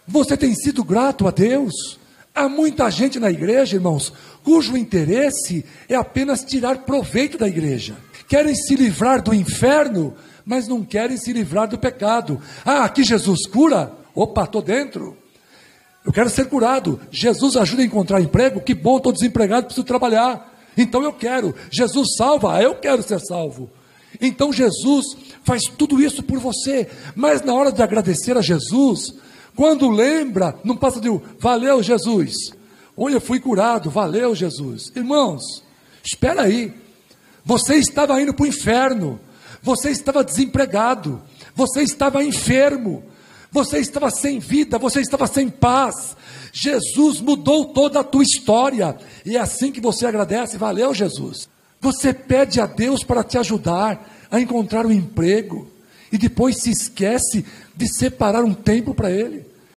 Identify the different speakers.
Speaker 1: Você tem sido grato a Deus? Há muita gente na igreja, irmãos, cujo interesse é apenas tirar proveito da igreja. Querem se livrar do inferno, mas não querem se livrar do pecado. Ah, aqui Jesus cura? Opa, estou dentro. Eu quero ser curado. Jesus ajuda a encontrar emprego? Que bom, estou desempregado, preciso trabalhar. Então eu quero. Jesus salva? Ah, eu quero ser salvo. Então Jesus faz tudo isso por você. Mas na hora de agradecer a Jesus, quando lembra, não passa de valeu Jesus. Olha, eu fui curado, valeu Jesus. Irmãos, espera aí. Você estava indo para o inferno. Você estava desempregado. Você estava enfermo. Você estava sem vida, você estava sem paz. Jesus mudou toda a tua história. E é assim que você agradece, valeu Jesus. Você pede a Deus para te ajudar a encontrar um emprego. E depois se esquece de separar um tempo para Ele.